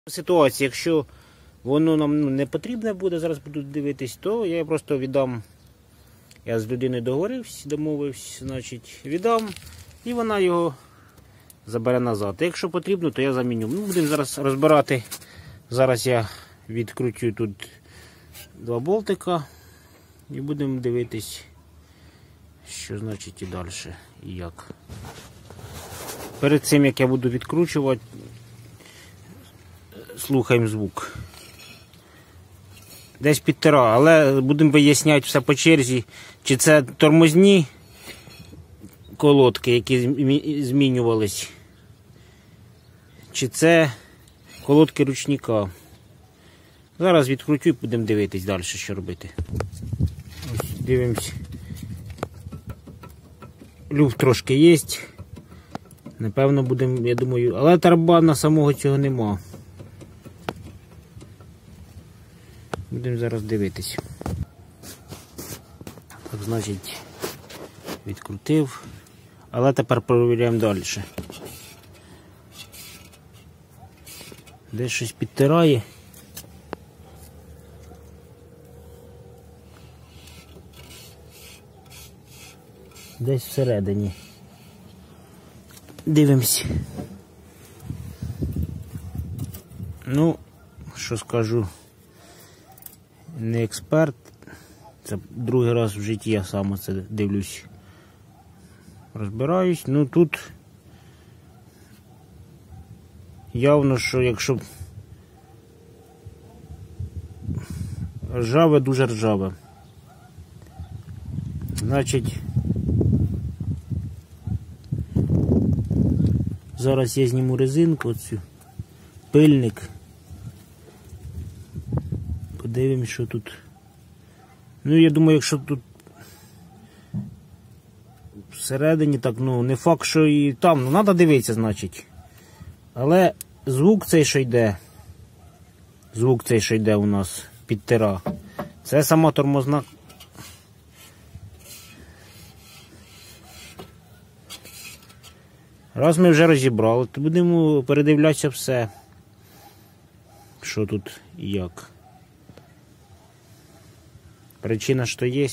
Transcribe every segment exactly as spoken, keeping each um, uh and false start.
Ситуація, якщо воно нам ну, не потрібне буде, зараз буду дивитись, то я просто віддам, я з людиною договорився, домовився, значить, віддам, і вона його забере назад. Якщо потрібно, то я заміню. Ну, будемо зараз розбирати, зараз я відкручу тут два болтика і будемо дивитись, що значить і далі, і як. Перед цим, як я буду відкручувати, слухаємо звук. Десь півтора, але будемо виясняти все по черзі, чи це тормозні колодки, які змінювались, чи це колодки ручника. Зараз відкручу і будемо дивитись далі, що робити. Ось, дивимось. Люфт трошки є. Напевно будемо, я думаю, але тарабана самого цього нема. Будемо зараз дивитись. Так, значить, відкрутив. Але тепер перевіряємо далі. Десь щось підтирає. Десь всередині. Дивимось. Ну, що скажу, не експерт. Це другий раз в житті я сам це дивлюсь. Розбираюсь. Ну тут явно, що якщо ржаве, дуже ржаве. Значить, зараз я зніму резинку оцю, пильник. Подивимось, що тут. Ну, я думаю, якщо тут всередині, так, ну, не факт, що і там, ну, треба дивитися, значить. Але звук цей, що йде, звук цей, що йде у нас під тира, це сама тормозна. Раз ми вже розібрали, то будемо передивлятися все, що тут і як. Причина, що є.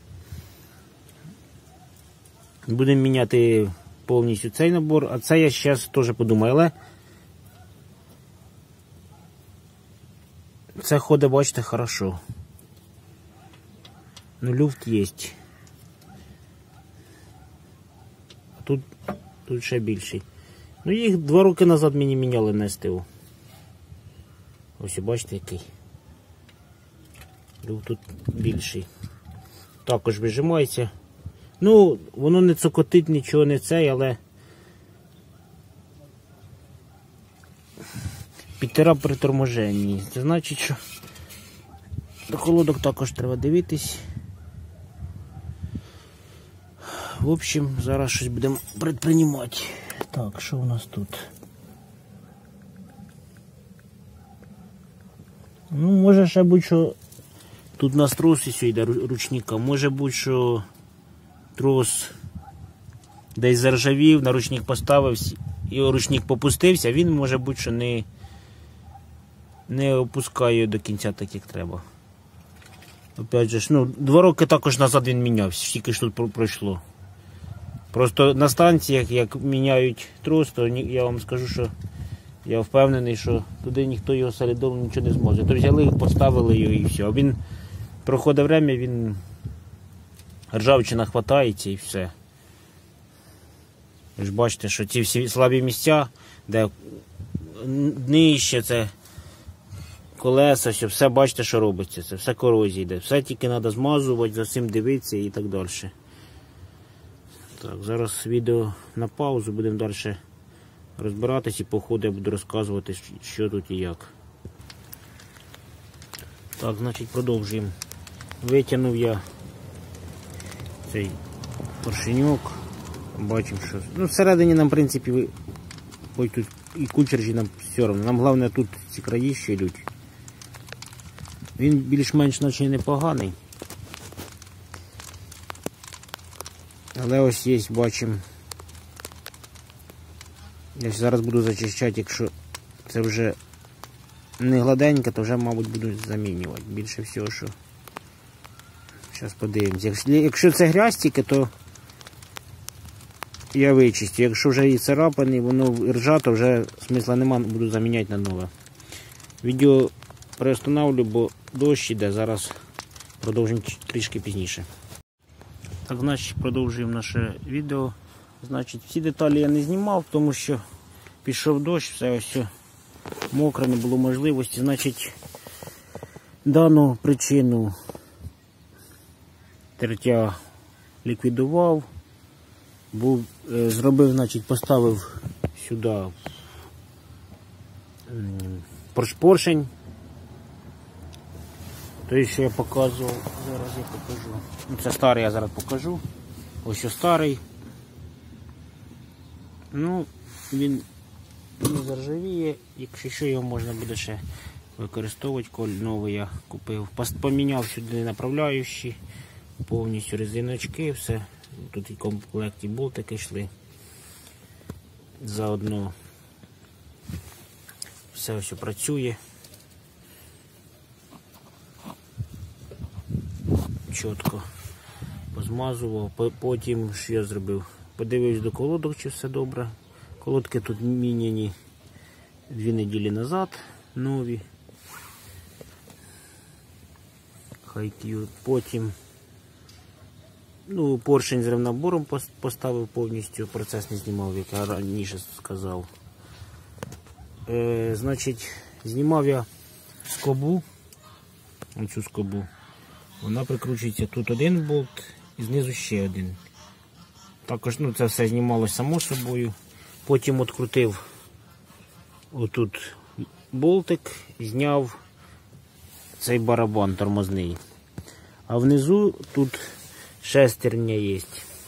Будемо міняти повністю цей набор, а це я зараз теж подумаю, але це ходить, бачите, хорошо. Ну, люфт є. А тут, тут ще більший. Ну, їх два роки назад мені міняли на ес те о. Ось, бачите, який. Люфт тут більший. Також вижимається. Ну, воно не цокотить, нічого не цей, але підтира при торможенні. Це значить, що до колодок також треба дивитись. В общем, зараз щось будемо предприймати. Так, що у нас тут? Ну, може ще будь-що. Тут у нас трос ось йде ручника. Може бути, що трос десь заржавів, на ручник поставився, і ручник попустився, він може бути, що не, не опускає до кінця так, як треба. Опять же, ну, два роки також назад він мінявся, тільки ж тут пройшло. Просто на станціях, як міняють трос, то я вам скажу, що я впевнений, що туди ніхто його солідом нічого не зможе. То взяли, поставили його і все. А він проходить время, він ржавчина хватається і все. Ви ж бачите, що ці всі слабі місця, де нижче це колеса, все, все бачите, що робиться. Це все корозія йде. Все тільки треба змазувати, за цим дивитися і так далі. Так, зараз відео на паузу, будемо далі розбиратись і по ходу я буду розказувати, що тут і як. Так, значить, продовжуємо. Витягнув я цей поршеньок. Бачимо, що... Ну, всередині нам, в принципі, ось тут і кучержі нам все одно. Нам головне тут ці краї ще йдуть. Він більш-менш наче непоганий. Але ось є, бачимо. Я зараз буду зачищати, якщо це вже не гладенька, то вже, мабуть, будуть замінювати. Більше всього, що... Зараз подивимось. Якщо, якщо це грязь тільки, то я вичистю. Якщо вже і царапаний, воно ржа, то вже смисла нема, буду заміняти на нове. Відео приостановлю, бо дощ іде, зараз продовжимо трішки пізніше. Так, значить, продовжуємо наше відео. Значить, всі деталі я не знімав, тому що пішов дощ, все ось мокре, не було можливості. Значить, дану причину тертя ліквідував, був, е, зробив, значить, поставив сюди поршень. Той, що я показував, зараз я покажу. Ну, це старий, я зараз покажу. Ось ось старий. Ну, він не заржавіє, якщо що, його можна буде ще використовувати, коль новий я купив. Поміняв сюди направляючі, повністю резиночки, все. Тут і в комплекті болтики йшли. Заодно все ось працює. Чітко позмазував, потім що я зробив? Подивився до колодок, чи все добре. Колодки тут міняні дві неділі назад, нові. Хайк'ю. Потім ну, поршень з ревнобором поставив повністю, процес не знімав, як я раніше сказав. Е, значить, знімав я скобу, оцю скобу. Вона прикручується, тут один болт і знизу ще один. Також ну, це все знімалося само собою. Потім відкрутив отут болтик, зняв цей барабан тормозний. А внизу тут шестерня є.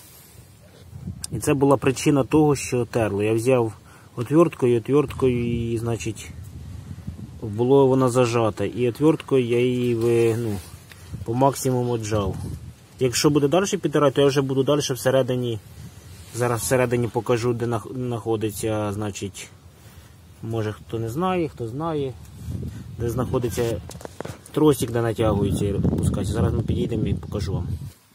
І це була причина того, що терло. Я взяв отверткою, отверткою і, значить, було вона зажата. І отверткою я її ну, по максимуму віджав. Якщо буде далі підтирати, то я вже буду далі всередині. Зараз всередині покажу, де знаходиться, значить, може хто не знає, хто знає, де знаходиться тросик, де натягується і пускається. Зараз ми підійдемо і покажу вам.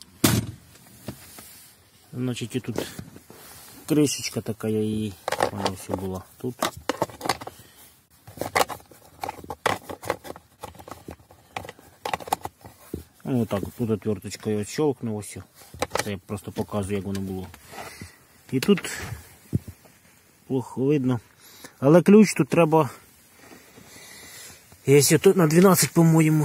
Значить, і тут кришечка така, я її, вона все була тут. Ну, так, тут отверточкою відщелкнув, ось. Це я просто показую, як воно було. І тут плохо видно. Але ключ тут треба, якщо тут на дванадцять, по-моєму.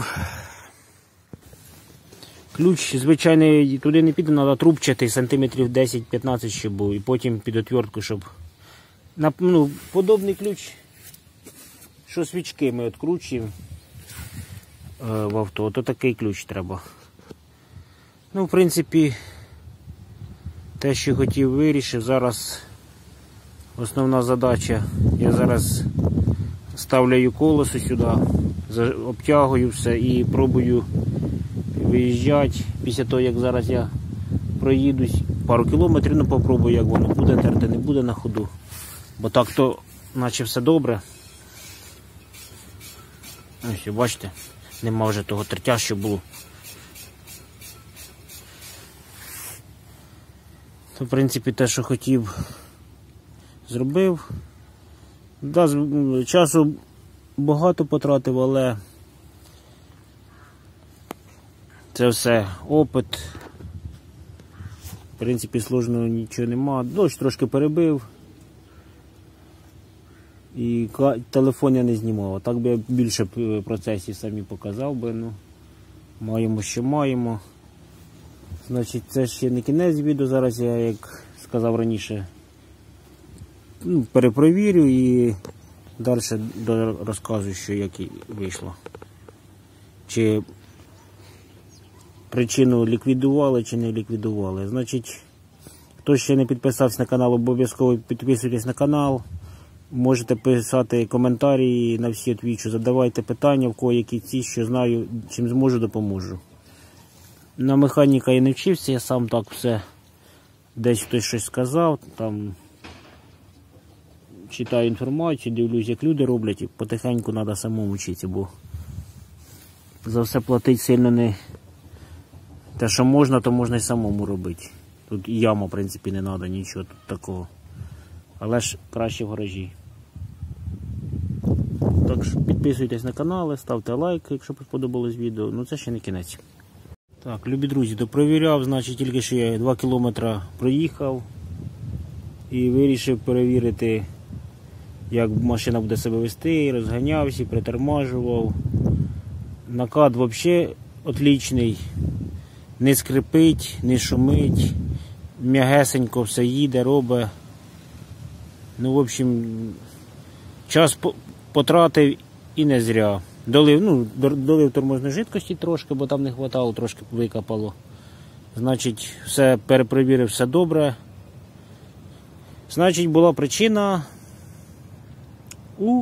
Ключ, звичайно, туди не піде, треба трубчатий, сантиметрів десять-п'ятнадцять, щоб був. І потім під отвертку, щоб... Ну, подобний ключ, що свічки ми відкручуємо в авто, то такий ключ треба. Ну, в принципі, те, що хотів, вирішив. Зараз основна задача, я зараз ставляю колесо сюди, обтягую все і пробую виїжджати. Після того, як зараз я проїдусь пару кілометрів, ну попробую, як воно буде, терти не буде на ходу. Бо так то, наче все добре. Ось, бачите, нема вже того тертя, що було. То, в принципі, те, що хотів, зробив. Да, часу багато потратив, але це все опит. В принципі, сложного нічого нема. Дощ трошки перебив. І телефон я не знімав. А так би я більше процесів самі показав би. Ну, маємо, що маємо. Значить, це ще не кінець відео. Зараз я, як сказав раніше, ну, перепровірю і далі розказую, що як і вийшло. Чи причину ліквідували, чи не ліквідували. Значить, хто ще не підписався на канал, обов'язково підписуйтесь на канал. Можете писати коментарі, на всі відповідаю, задавайте питання, в кого які ці, що знаю, чим зможу, допоможу. На механіка я не вчився, я сам так все, десь хтось щось сказав, там читаю інформацію, дивлюсь, як люди роблять, і потихеньку треба самому вчитися, бо за все платити сильно не... Те, що можна, то можна й самому робити. Тут і яма, в принципі, не треба, нічого тут такого. Але ж краще в гаражі. Так що підписуйтесь на канал, ставте лайк, якщо сподобалось відео. Ну це ще не кінець. Так, любі друзі, допровіряв, значить тільки що я два кілометри проїхав. І вирішив перевірити, як машина буде себе вести, розганявся, притормажував. Накат взагалі отличний, не скрипить, не шумить, м'ягесенько все їде, робить. Ну, в общем, час потратив і не зря. Долив, ну, долив тормозної жидкості трошки, бо там не вистачало, трошки викапало. Значить, все перепровірив, все добре. Значить, була причина у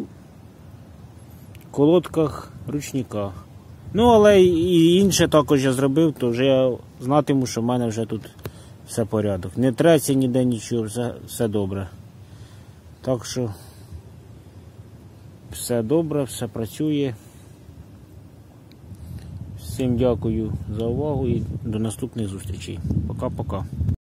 колодках ручника. Ну, але і інше також я зробив, то вже я знатиму, що в мене вже тут все порядок. Не треться ніде нічого, все, все добре. Так що все добре, все працює. Всім дякую за увагу і до наступних зустрічей. Пока-пока.